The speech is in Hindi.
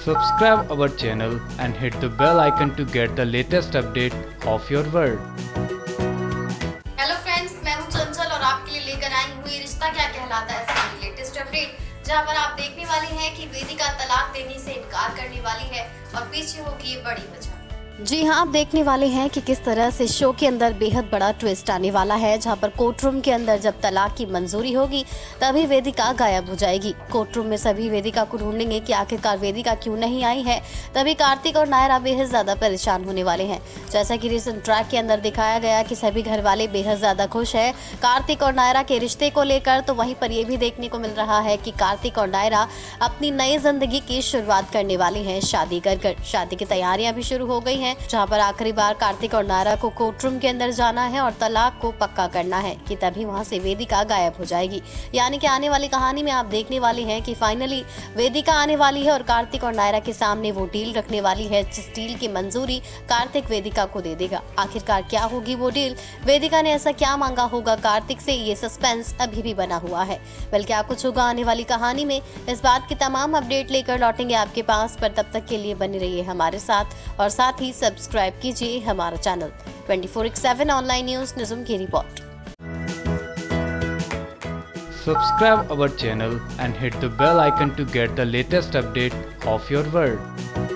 Subscribe our channel and hit the bell icon to get the latest update of your world. Hello friends, मैं हूं चंचल और आपके लिए लेकर आई हूं ये रिश्ता क्या कहलाता है इसकी लेटेस्ट अपडेट, जहां पर आप देखने वाले हैं कि वेदिका तलाक देने से इनकार करने वाली है और पीछे होगी ये बड़ी वजह। जी हाँ, आप देखने वाले हैं कि किस तरह से शो के अंदर बेहद बड़ा ट्विस्ट आने वाला है, जहां पर कोर्ट रूम के अंदर जब तलाक की मंजूरी होगी तभी वेदिका गायब हो जाएगी। कोर्ट रूम में सभी वेदिका को ढूंढेंगे कि आखिरकार वेदिका क्यों नहीं आई है। तभी कार्तिक और नायरा बेहद ज्यादा परेशान होने वाले हैं। जैसा कि रिसेंट ट्रैक के अंदर दिखाया गया कि सभी घर वाले बेहद ज्यादा खुश है कार्तिक और नायरा के रिश्ते को लेकर, तो वहीं पर यह भी देखने को मिल रहा है कि कार्तिक और नायरा अपनी नई जिंदगी की शुरुआत करने वाली है शादी कर। शादी की तैयारियां भी शुरू हो गई हैं, जहां पर आखिरी बार कार्तिक और नायरा को कोर्ट रूम के अंदर जाना है और तलाक को पक्का करना है कि तभी वहां से वेदिका गायब हो जाएगी। यानी कि आने वाली कहानी में आप देखने वाले हैं कि फाइनली वेदिका आने वाली है और कार्तिक और नायरा के सामने वो डील रखने वाली है जिस डील की मंजूरी कार्तिक वेदिका को दे देगा। आखिरकार क्या होगी वो डील, वेदिका ने ऐसा क्या मांगा होगा कार्तिक से, ये सस्पेंस अभी भी बना हुआ है। बल्कि क्या कुछ होगा आने वाली कहानी में, इस बात की तमाम अपडेट लेकर लौटेंगे आपके पास। पर तब तक के लिए बने रहिए हमारे साथ और साथ ही सब्सक्राइब कीजिए हमारा चैनल 24/7 ऑनलाइन न्यूज़ निज़ुम की report. Subscribe our channel and hit the bell icon to get the latest update of your world.